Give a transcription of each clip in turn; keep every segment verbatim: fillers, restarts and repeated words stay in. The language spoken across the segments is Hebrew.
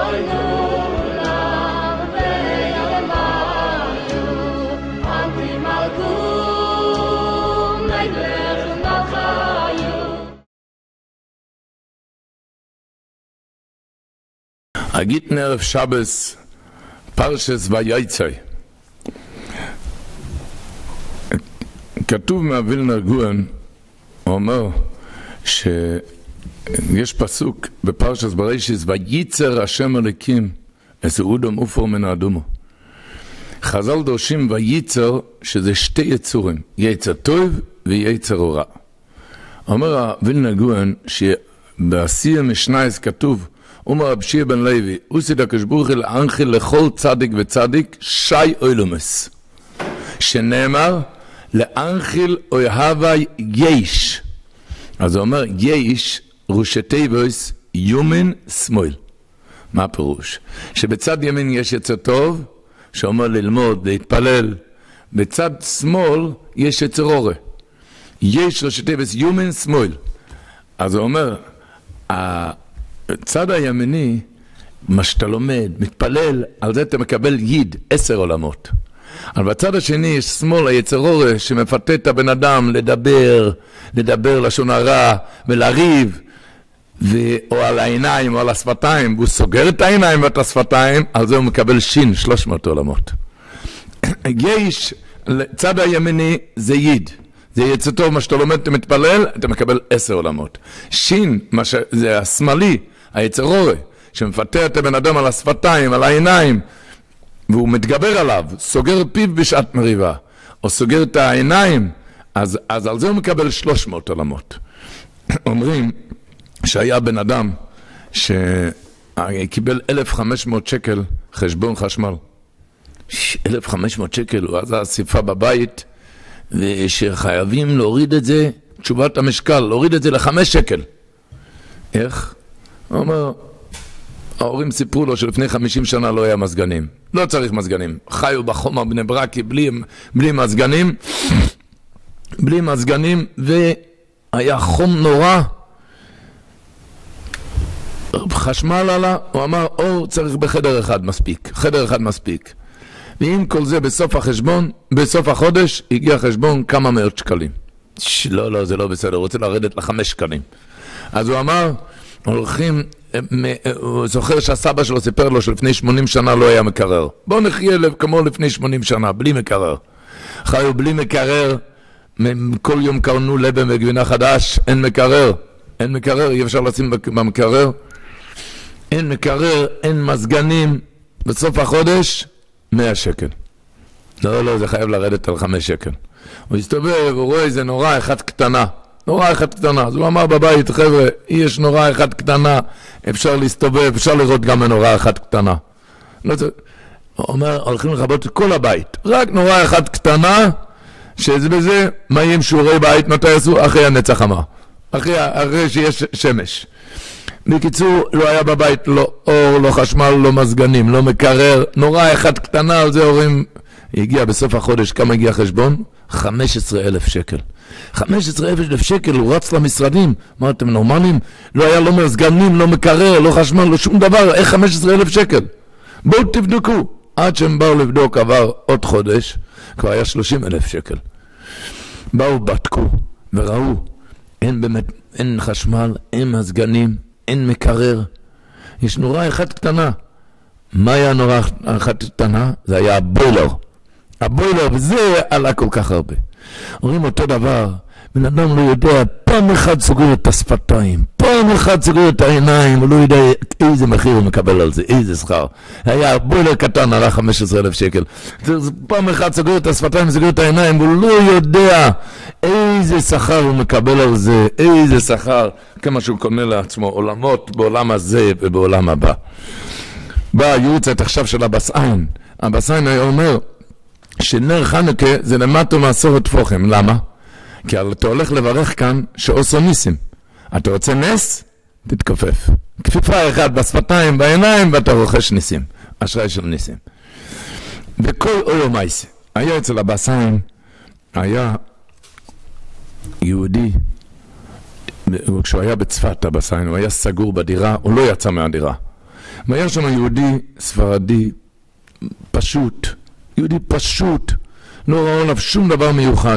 Agit Erev Shabbos, Parshas Vayetzer. כתוב מהווילנר גאון, הוא אומר שיש פסוק בפרשת בראשית, וייצר השם אלוקים את אדם עופר מן האדמה. חז"ל דורשים וייצר שזה שתי יצורים, יצר טוב ויצר רע. אומר הווילנר גאון שבעשייה משנייס כתוב, אומר רב שיר בן לוי, עושה הקדוש ברוך הוא להנחיל לכל צדיק וצדיק שי אילומס, שנאמר להנחיל אוהבי יש. אז הוא אומר יש ראשי תיבוס ימין שמאל. מה הפירוש? שבצד ימין יש יצר טוב שאומר ללמוד להתפלל, בצד שמאל יש יצר רע. יש ראשי תיבוס ימין שמאל. אז הוא אומר הצד הימיני, מה שאתה לומד, מתפלל, על זה אתה מקבל ייד, עשר עולמות. אבל בצד השני יש שמאל, היצר רע, שמפתה את הבן אדם לדבר, לדבר לשון הרע ולריב, ו... או על העיניים או על השפתיים, והוא סוגר את העיניים ואת השפתיים, על זה הוא מקבל שין, שלוש מאות עולמות. יש, צד הימיני זה ייד. זה יצא טוב, מה שאתה לומד, אתה מתפלל, אתה מקבל עשר עולמות. שין, ש... זה השמאלי, היצר רע, שמפתה את הבן אדם על השפתיים, על העיניים, והוא מתגבר עליו, סוגר פיו בשעת מריבה, או סוגר את העיניים, אז, אז על זה הוא מקבל שלוש מאות עולמות. אומרים שהיה בן אדם שקיבל אלף וחמש מאות שקל חשבון חשמל. אלף וחמש מאות שקל, הוא עשה אסיפה בבית, ושחייבים להוריד את זה, תשובת המשקל, להוריד את זה לחמש שקל. איך? הוא אומר, ההורים סיפרו לו שלפני חמישים שנה לא היה מזגנים. לא צריך מזגנים. חיו בחומר בני ברקי בלי, בלי מזגנים. בלי מזגנים, והיה חום נורא. חשמל עלה, הוא אמר, אור צריך בחדר אחד מספיק. חדר אחד מספיק. ועם כל זה בסוף החשבון, בסוף החודש, הגיע חשבון כמה מאות שקלים. לא, לא, זה לא בסדר, הוא רוצה לרדת לחמש שקלים. אז הוא אמר, הולכים, הוא זוכר שהסבא שלו סיפר לו שלפני שמונים שנה לא היה מקרר. בואו נחיה כמו לפני שמונים שנה, בלי מקרר. חיו בלי מקרר, כל יום קרנו לבן וגבינה חדש, אין מקרר. אין מקרר, אי אפשר לשים במקרר. אין מקרר, אין מזגנים. בסוף החודש, מאה שקל. לא, לא, זה חייב לרדת על חמש שקל. הוא הסתובב, הוא רואה איזה נורא אחת קטנה. נורא אחת קטנה. אז הוא אמר בבית, חבר'ה, יש נורא אחת קטנה, אפשר להסתובב, אפשר לראות גם נורא אחת קטנה. לא, זה... הוא אומר, הולכים לחבות את כל הבית. רק נורא אחת קטנה, שזה בזה, מה יהיה עם שיעורי בית, מתי יעשו? אחרי הנצח חמה. אחרי, אחרי שיש שמש. בקיצור, לא היה בבית לא אור, לא חשמל, לא מזגנים, לא מקרר, נורא אחד קטנה, על זה הורים, הגיע בסוף החודש, כמה הגיע חשבון? חמישה עשר אלף שקל. חמישה עשר אלף שקל, הוא רץ למשרדים, מה אתם נורמלים? לא היה לא מזגנים, לא מקרר, לא חשמל, לא שום דבר, איך חמישה עשר אלף שקל? בואו תבדקו. עד שהם באו לבדוק, עבר עוד חודש, כבר היה שלושים אלף שקל. באו, בדקו, וראו, אין באמת, אין חשמל, אין מזגנים, אין מקרר, יש נורא אחת קטנה. מה היה נורא אחת קטנה? זה היה הבוילר. הבוילר, וזה עלה כל כך הרבה. אומרים אותו דבר, בן אדם לא יודע, פעם אחד סוגר את השפתיים, פעם אחד סוגר את העיניים, הוא לא יודע איזה מחיר הוא מקבל על זה, איזה שכר. היה בוילר קטן, עלה חמישה עשר אלף שקל. פעם אחד סוגר את השפתיים, סוגר את העיניים, הוא לא יודע איזה שכר הוא מקבל על זה, איזה שכר, כמה שהוא קונה לעצמו עולמות בעולם הזה ובעולם הבא. בא היורצייט עכשיו של הבס עין. הבס עין היה אומר שנר חנוכה זה למטו מעשרת טפוחים. למה? כי אתה הולך לברך כאן שעושה ניסים. אתה רוצה נס? תתכופף. כפיפה אחת בשפתיים, בעיניים, ואתה רוכש ניסים. אשראי של ניסים. וכל אולו מייסי. היה אצל הבס עין, היה יהודי, כשהוא היה בצפת הבס עין, הוא היה סגור בדירה, הוא לא יצא מהדירה. והיה שם יהודי ספרדי פשוט, יהודי פשוט, לא ראו עליו שום דבר מיוחד.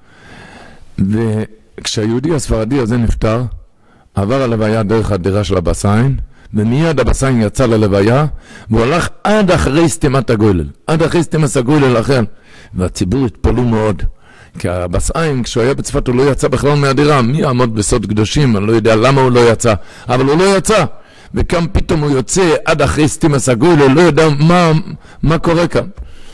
וכשהיהודי הספרדי הזה נפטר, עבר הלוויה דרך הדירה של אבא סיין, ומיד אבא סיין יצא ללוויה, והוא הלך עד אחרי סתימת הגולל, עד אחרי סתימת הגולל אחר, והציבור התפלו מאוד, כי אבא סיין, כשהוא היה בצפת, הוא לא יצא בכלל מהדירה, מי יעמוד בסוד קדושים, אני לא יודע למה הוא לא יצא, אבל הוא לא יצא, וכאן פתאום הוא יוצא עד אחרי סתימת הגולל, לא יודע מה, מה קורה כאן.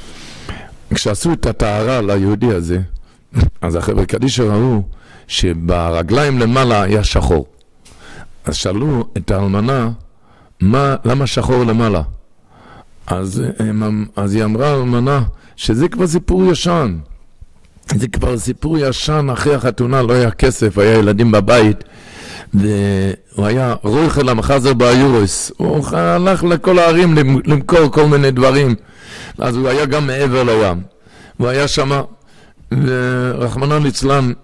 כשעשו את הטהרה ליהודי הזה, אז החבר'ה קדישא ראו שברגליים למעלה היה שחור. אז שאלו את האלמנה, מה, למה שחור למעלה? אז, אז היא אמרה האלמנה, שזה כבר סיפור ישן. זה כבר סיפור ישן, אחרי החתונה לא היה כסף, היה ילדים בבית, והוא היה רויכל המחזר באיורוס. הוא הלך לכל הערים למכור כל מיני דברים. אז הוא היה גם מעבר לים. הוא היה שמה, ורחמנא ליצלן,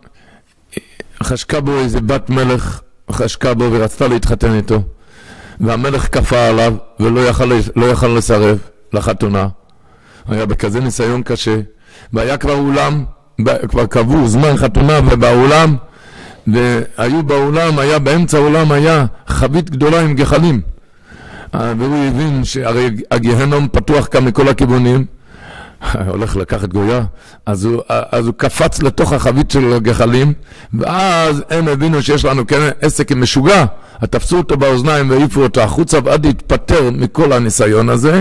חשקה בו איזה בת מלך, חשקה בו ורצתה להתחתן איתו, והמלך כפה עליו ולא יכל, לא יכל לסרב לחתונה. היה בכזה ניסיון קשה, והיה כבר אולם, כבר קבעו זמן חתונה ובאולם, והיו באולם, היה באמצע האולם היה חבית גדולה עם גחלים, והוא הבין שהרי הגהנום פתוח כאן מכל הכיוונים, הולך לקחת גויה, אז הוא, אז הוא קפץ לתוך החבית של הגחלים, ואז הם הבינו שיש לנו כן עסק עם משוגע, תפסו אותו באוזניים והעיפו אותו החוצה, ועד להתפטר מכל הניסיון הזה,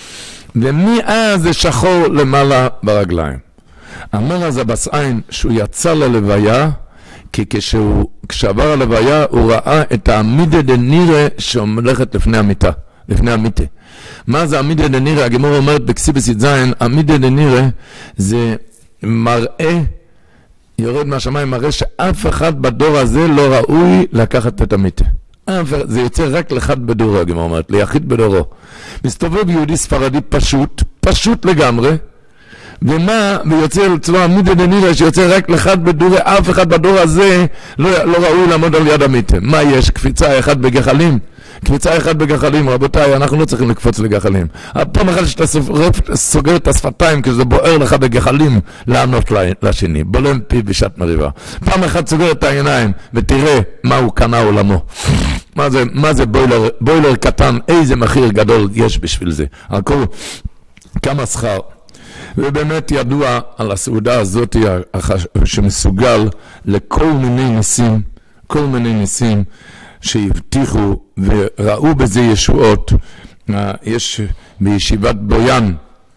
ומאז זה שחור למעלה ברגליים. אמר אז אבא סיין שהוא יצא ללוויה, כי כשהוא, כשעבר הלוויה הוא ראה את העמידה דנירה שהולכת לפני המיטה, לפני המיטה. מה זה עמידה דנירה? הגמרא אומרת בכסיבס י"ז, עמידה דנירה זה מראה, יורד מהשמיים, מראה שאף אחד בדור הזה לא ראוי לקחת את המיטה. זה יוצא רק לאחד בדורו, הגמרא אומרת, ליחיד בדורו. מסתובב יהודי ספרדי פשוט, פשוט לגמרי, ומה, ויוצא אצלו עמידה דנירה שיוצא רק לאחד בדורו, אף אחד בדור הזה לא, לא ראוי לעמוד על יד המיטה. מה יש? קפיצה אחד בגחלים? קפיצה אחד בגחלים, רבותיי, אנחנו לא צריכים לקפוץ לגחלים. פעם אחת שאתה סוגר את השפתיים, כי זה בוער לך בגחלים, לענות לשני, בולם פי בשעת מריבה. פעם אחת סוגר את העיניים, ותראה מה הוא קנה עולמו. מה זה, מה זה בוילר, בוילר קטן, איזה מחיר גדול יש בשביל זה. הכל, כמה שכר. ובאמת ידוע על הסעודה הזאת שמסוגל לכל מיני ניסים, כל מיני ניסים, שהבטיחו וראו בזה ישועות. יש בישיבת בויאן,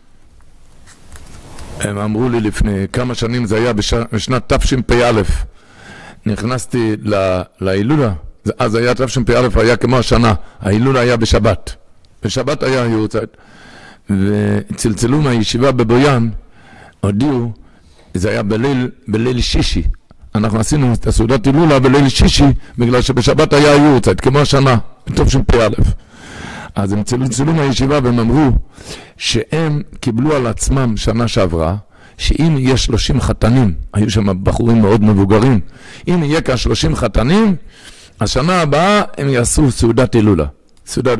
הם אמרו לי לפני כמה שנים, זה היה בשנת תשפ"א, נכנסתי להילולה, אז היה תשפ"א, היה כמו השנה, ההילולה היה בשבת, בשבת היה יורצייט, וצלצלו מהישיבה בבויאן, הודיעו, זה היה בליל, בליל שישי, אנחנו עשינו את הסעודת הילולה בליל שישי, בגלל שבשבת היה יורצייט, כמו השנה, בתשפ"א. אז הם צלצלו מהישיבה והם אמרו שהם קיבלו על עצמם שנה שעברה, שאם יהיה שלושים חתנים, היו שם בחורים מאוד מבוגרים, אם יהיה כאן שלושים חתנים, השנה הבאה הם יעשו סעודת הילולה. סעודת...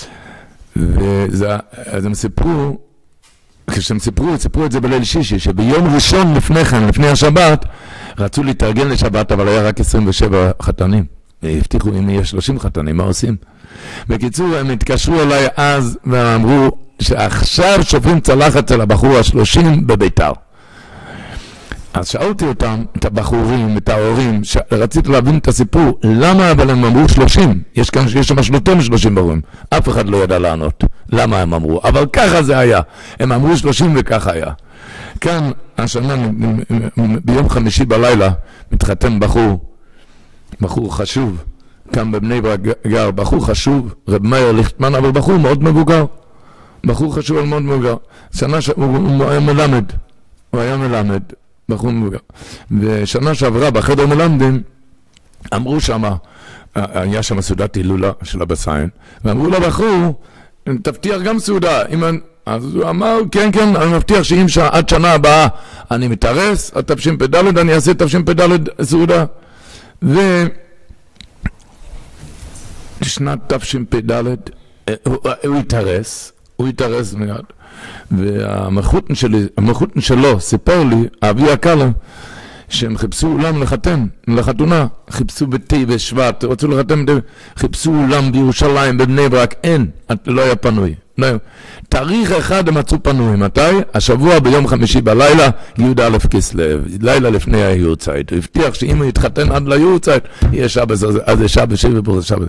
ואז הם סיפרו, כשהם סיפרו, סיפרו את זה בליל שישי, שביום ראשון לפני כן, לפני השבת, רצו להתארגן לשבת, אבל היה רק עשרים ושבע חתנים. והבטיחו אם יהיה שלושים חתנים, מה עושים? בקיצור, הם התקשרו אליי אז, ואמרו שעכשיו שופרים צלחת אצל הבחור השלושים בביתר. אז שאלתי אותם, את הבחורים, את ההורים, ש... רציתי להבין את הסיפור, למה אבל הם אמרו שלושים? יש כאן, יש שם שלושים שלושים בחורים. אף אחד לא ידע לענות. למה הם אמרו? אבל ככה זה היה. הם אמרו שלושים וככה היה. כאן, השנה, ביום חמישי בלילה, מתחתן בחור, בחור חשוב, כאן בבני ברק גר, בחור חשוב, רב מאיר ליכטמן, אבל בחור מאוד מבוגר. בחור חשוב, אבל מאוד מבוגר. שנה שהוא הוא היה מלמד. הוא היה מלמד. בחור מבוגר. ושנה שעברה בחדר מלמדים, אמרו שמה, היה שם סעודת הילולה של אבא סיין, ואמרו לבחור, תבטיח גם סעודה. אז הוא אמר, כן, כן, אני מבטיח שאם עד שנה הבאה אני מתארס, עד תשפ"ד, אני אעשה תשפ"ד סעודה. ושנת תשפ"ד, הוא התארס, הוא התארס מיד, והמחותן שלי, המחותן שלו סיפר לי, אבי הקלה, שהם חיפשו אולם לחתן, לחתונה, חיפשו בתי בשבט, רצו לחתן, חיפשו אולם בירושלים, בבני ברק, אין, לא היה פנוי. לא. תאריך אחד הם מצאו פנוי, מתי? השבוע ביום חמישי בלילה, יהודה א' כסלו, לילה לפני היורצייט. הוא הבטיח שאם הוא יתחתן עד ליורצייט, יהיה שבס, אז זה שבס, שבס, שבס.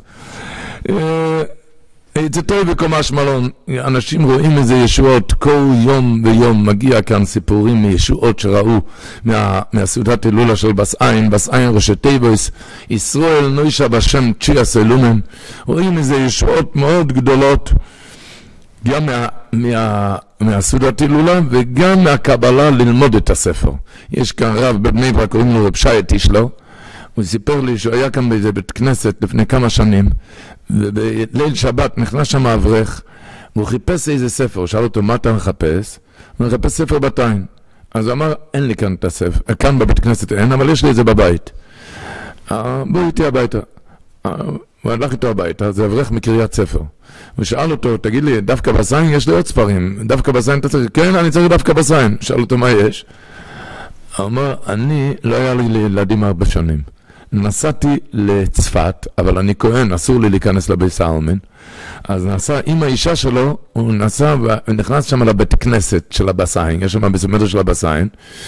זה טוב בקומש מלון, אנשים רואים איזה ישועות, כל יום ויום מגיע כאן סיפורים מישועות שראו מה, מהסעודת הילולה של בס עין, בס עין ראשי תיבוס, ישראל נוישה בשם צ'יה סלומן, רואים איזה ישועות מאוד גדולות, גם מה, מה, מהסעודת הילולה וגם מהקבלה ללמוד את הספר. יש כאן רב בבני ברק, קוראים לו רב שי תשלו, הוא סיפר לי שהוא היה כאן באיזה בית כנסת לפני כמה שנים, ובליל שבת נכנס שם אברך, והוא חיפש איזה ספר, הוא שאל אותו, מה אתה מחפש? הוא מחפש ספר בתיים. אז הוא אמר, אין לי כאן את הספר, כאן בבית כנסת אין, אבל יש לי את זה בבית. בואו איתי הביתה. הוא הלך איתו הביתה, זה אברך מקריית ספר. הוא שאל אותו, תגיד לי, דווקא בסיין יש לי עוד ספרים, דווקא בסיין אתה צריך? כן, אני צריך דווקא בסיין. שאל אותו, מה יש? הוא אמר, אני, לא היה לי לילדים הרבה שנים. נסעתי לצפת, אבל אני כהן, אסור לי להיכנס לבית העלמין. אז נסע עם האישה שלו, הוא נסע ונכנס שם לבית כנסת של הבסיין, יש שם בסמטר של הבסיין,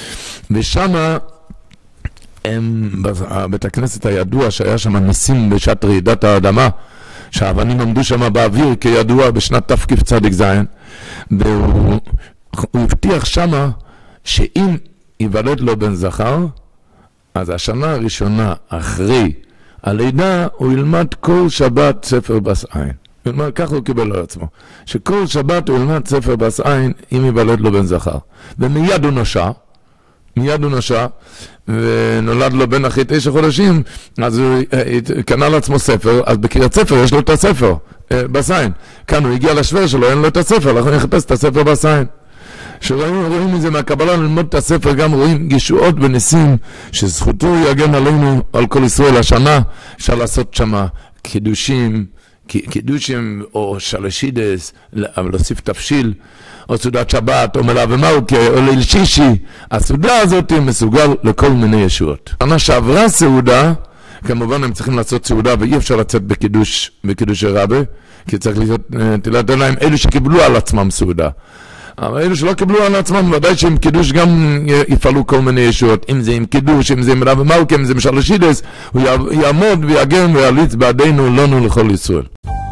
ושם הם, בית הכנסת הידוע שהיה שם ניסים בשעת רעידת האדמה, שהאבנים עמדו שם באוויר כידוע בשנת תפקיף צדיק זין, והוא הבטיח שם שאם ייוולד לו בן זכר, אז השנה הראשונה אחרי הלידה הוא ילמד כל שבת ספר בס עין. ככה הוא קיבל על עצמו. שכל שבת הוא ילמד ספר בס עין אם ייוולד לו בן זכר. ומיד הוא נושע, מיד הוא נושע, ונולד לו בן אחרי תשע חודשים, אז הוא קנה לעצמו ספר, אז בקריית ספר יש לו את הספר, בס עין. כאן הוא הגיע לשוור שלו, אין לו את הספר, אנחנו נחפש את הספר בס עין. שרואים מזה מהקבלה ללמוד את הספר, גם רואים ישועות וניסים, שזכותו יגן עלינו, על כל ישראל השנה, אפשר לעשות שמה קידושים, קידושים או שלשידס, אבל להוסיף תפשיל, או סעודת שבת, או מלאה ומאוקה, או ליל שישי. הסעודה הזאת מסוגל לכל מיני ישועות. שנה שעברה סעודה, כמובן הם צריכים לעשות סעודה, ואי אפשר לצאת בקידוש, בקידוש רבי, כי צריך לתת להם אלו שקיבלו על עצמם סעודה. אבל אלו שלא קיבלו על עצמם, ודאי שעם קידוש גם יפעלו כל מיני ישועות. אם זה עם קידוש, אם זה עם מלאה ומאוקה, אם זה משלשידס, הוא יעמוד ויגן ויעליץ בעדינו לנו לכל ישראל.